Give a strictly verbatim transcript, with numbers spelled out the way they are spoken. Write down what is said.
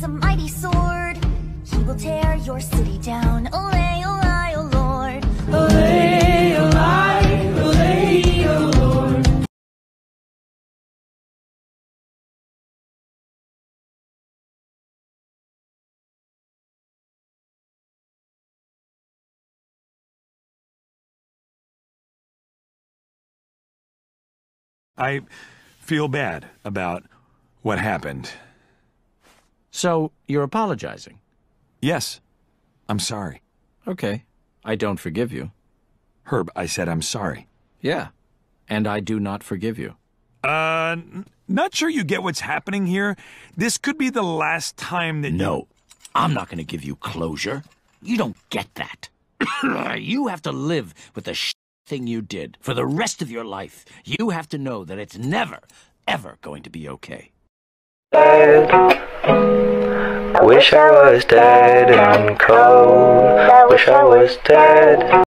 a mighty sword. He will tear your city down. Olay, olay, oh Lord. Olay, olay, olay, oh Lord. I feel bad about what happened. So, you're apologizing? Yes, I'm sorry. Okay. I don't forgive you. Herb, I said I'm sorry. Yeah. And I do not forgive you. Uh, n- not sure you get what's happening here. This could be the last time that... No. I'm not going to give you closure. You don't get that. You have to live with the sh thing you did for the rest of your life. You have to know that it's never, ever going to be okay. Wish I was dead and cold. Wish I was dead.